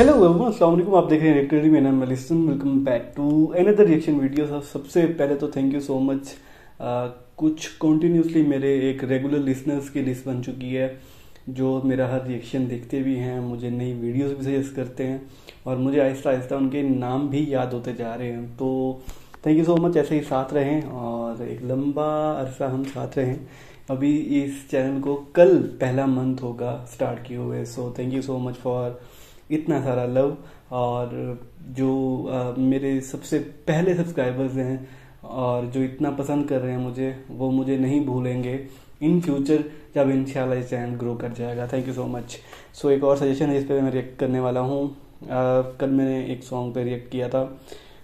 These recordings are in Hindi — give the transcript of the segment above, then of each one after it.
हेलो एवरीवन, अस्सलाम वालेकुम। आप देख रहे हैं रिएक्टर, मेरा नाम मलिसन। Welcome back to another reaction video. सबसे पहले तो थैंक यू सो मच। कुछ कॉन्टीन्यूसली मेरे एक रेगुलर लिसनर्स की लिस्ट बन चुकी है जो मेरा हर रिएक्शन देखते भी हैं, मुझे नई वीडियोस भी सजेस्ट करते हैं और मुझे आहिस्ता आहिस्ता उनके नाम भी याद होते जा रहे हैं। तो थैंक यू सो मच, ऐसे ही साथ रहें और एक लंबा अरसा हम साथ रहें। अभी इस चैनल को कल पहला मंथ होगा स्टार्ट किए हुए। So thank you so much for इतना सारा लव। और जो मेरे सबसे पहले सब्सक्राइबर्स हैं और जो इतना पसंद कर रहे हैं मुझे, वो मुझे नहीं भूलेंगे इन फ्यूचर जब इंशाल्लाह ये चैनल ग्रो कर जाएगा। Thank you so much. So एक और सजेशन है, इस पर मैं रिएक्ट करने वाला हूँ। कल मैंने एक सॉन्ग पे रिएक्ट किया था,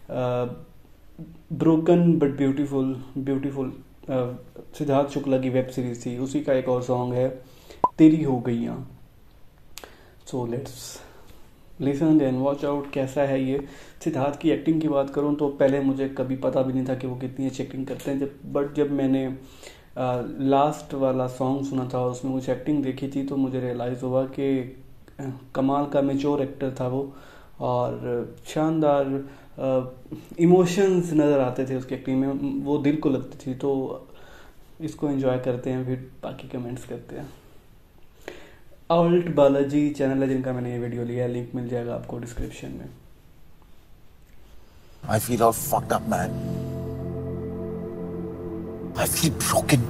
broken but beautiful Siddharth Shukla की वेब सीरीज थी, उसी का एक और सॉन्ग है तेरी हो गईयाँ। So let's listen and watch out कैसा है ये। सिद्धार्थ की एक्टिंग की बात करूं तो पहले मुझे कभी पता भी नहीं था कि वो कितनी अच्छी एक्टिंग करते हैं। जब मैंने लास्ट वाला सॉन्ग सुना था, उसमें कुछ एक्टिंग देखी थी, तो मुझे रियलाइज़ हुआ कि कमाल का मैच्योर एक्टर था वो और शानदार इमोशंस नज़र आते थे उसकी एक्टिंग में, वो दिल को लगती थी। तो इसको एंजॉय करते हैं, फिर बाकी कमेंट्स करते हैं। ऑल्ट बालाजी चैनल है जिनका मैंने ये वीडियो लिया है, लिंक मिल जाएगा आपको डिस्क्रिप्शन में। I feel all fucked up, man. I feel broken.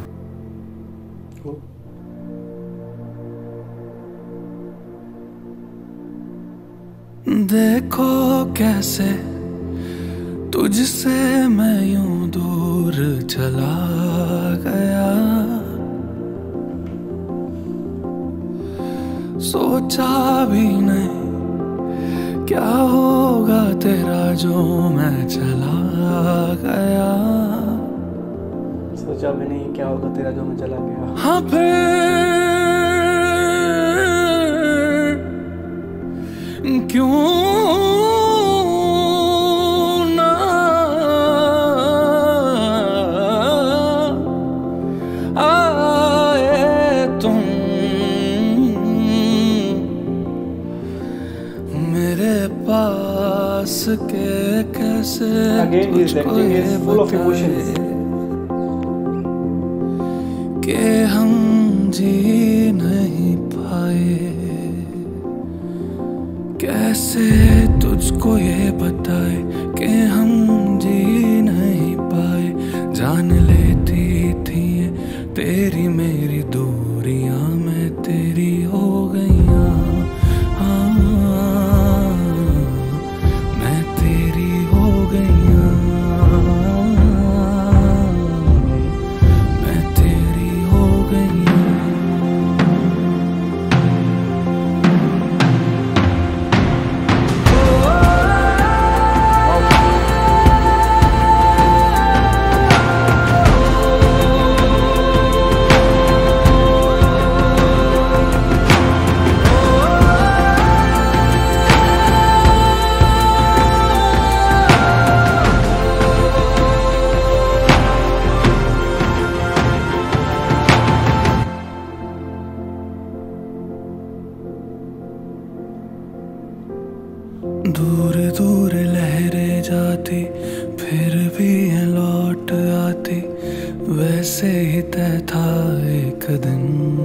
देखो कैसे तुझसे मैं यूं दूर चला गया, सोचा भी नहीं क्या होगा तेरा जो मैं चला गया। सोचा भी नहीं क्या होगा तेरा जो मैं चला गया। हाँ फिर क्यों ना आए तुम मेरे पास के कैसे तुझको ये बताए कि हम जी नहीं पाए, कैसे तुझको ये बताए कि हम जी नहीं पाए। जान लेती थी तेरी मेरी दूरियां में तेरी हो गईयां। दूर दूर लहरें जाती फिर भी लौट आती, वैसे ही तय था एक दिन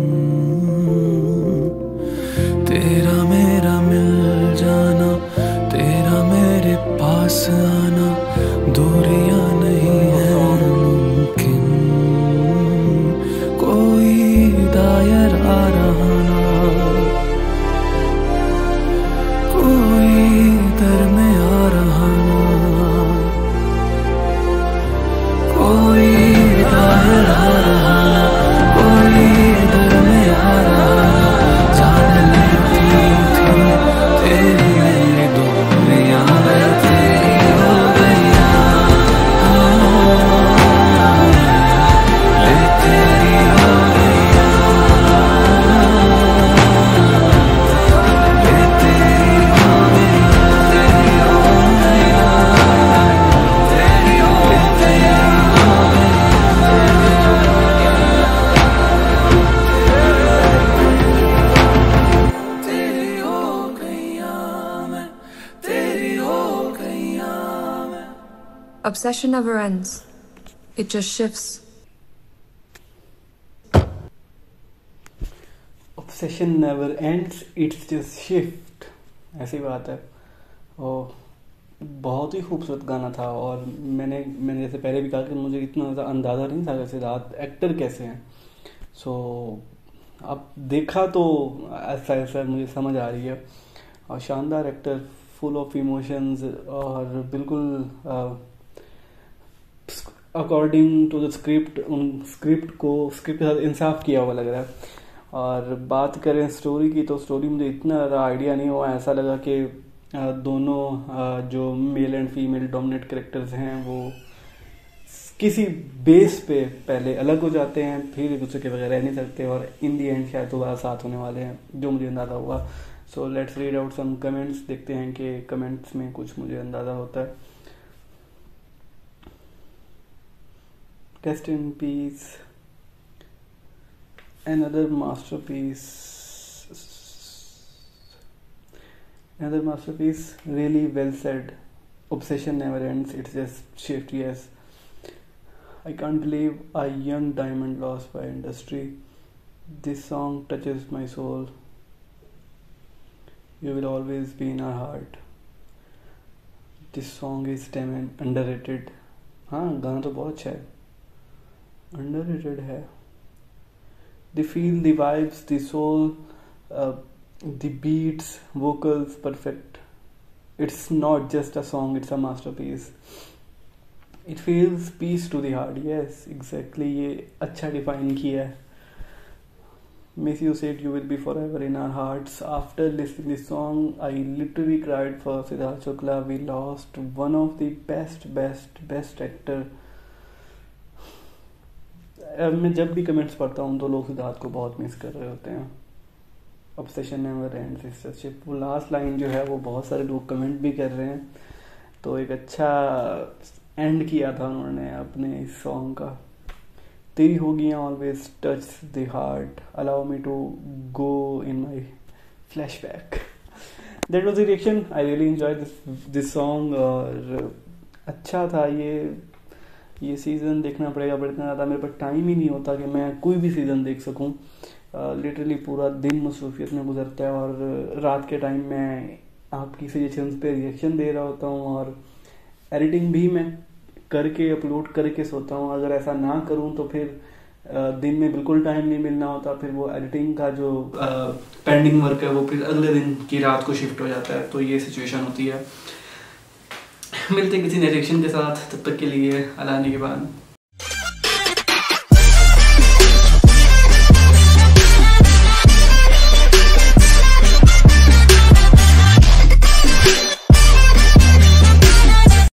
तेरा मेरा मिल जाना, तेरा मेरे पास आना। दूरियां नहीं है मुमकिन, कोई दायर आ रहा ना, कोई दर में आ रहा ना, कोई दायर आ रहा ना, कोई दर में Obsession never ends. It just shifts. Obsession never ends, it's just shift. ऐसी बात है। और बहुत ही खूबसूरत गाना था। और मैंने जैसे पहले भी कहा कि मुझे इतना ज़्यादा अंदाज़ा नहीं था कि सिद्धार्थ एक्टर कैसे हैं। सो अब देखा तो ऐसा मुझे समझ आ रही है। और शानदार एक्टर, फुल ऑफ इमोशंस, और बिल्कुल अकॉर्डिंग टू द स्क्रिप्ट, उन स्क्रिप्ट के साथ इंसाफ किया हुआ लग रहा है। और बात करें स्टोरी की, तो स्टोरी मुझे इतना ज़्यादा आइडिया नहीं हुआ। ऐसा लगा कि दोनों जो male and female dominate characters हैं वो किसी बेस पे पहले अलग हो जाते हैं, फिर एक दूसरे के बगैर रह नहीं सकते, और इन दी एंड शायद दोबारा साथ होने वाले हैं, जो मुझे अंदाज़ा हुआ। So let's read out some comments, देखते हैं कि कमेंट्स में कुछ मुझे अंदाज़ा होता है। Rest in peace, another masterpiece, really well said. Obsession never ends, it's just shift. Yes, I can't believe a young diamond lost by industry. This song touches my soul. You will always be in our heart. This song is damn underrated. हाँ, गाना तो बहुत अच्छा है, underrated है। The feel, the vibes, the soul, the beats, vocals, perfect. It's not just a song, it's a masterpiece. It feels peace to the heart. Yes, exactly. ये अच्छा define किया है। Miss You said you will be forever in our hearts. After listening this song, I literally cried for Siddharth Shukla. We lost one of the best actor. मैं जब भी कमेंट्स पढ़ता हूँ तो लोग सिद्धार्थ को बहुत मिस कर रहे होते हैं। Obsession never ends, it's just shift, वो लास्ट लाइन जो है वो बहुत सारे लोग कमेंट भी कर रहे हैं। तो एक अच्छा एंड किया था उन्होंने अपने इस सॉन्ग का। तेरी होगी always touch the heart, allow me to go in my flashback. That was the reaction. I really enjoy this song, और अच्छा था। ये सीज़न देखना पड़ेगा, बट इतना ज़्यादा मेरे पास टाइम ही नहीं होता कि मैं कोई भी सीज़न देख सकूं। लिटरली पूरा दिन मसरूफियत में गुजरता है, और रात के टाइम मैं आपकी सजेशंस पे रिएक्शन दे रहा होता हूं, और एडिटिंग भी मैं करके अपलोड करके सोता हूं। अगर ऐसा ना करूं तो फिर दिन में बिल्कुल टाइम नहीं मिलना होता, फिर वो एडिटिंग का जो पेंडिंग वर्क है वो फिर अगले दिन की रात को शिफ्ट हो जाता है। तो ये सिचुएशन होती है। मिलते हैं किसी नए रिएक्शन के साथ, तब तक के लिए अल्लाह के बाद।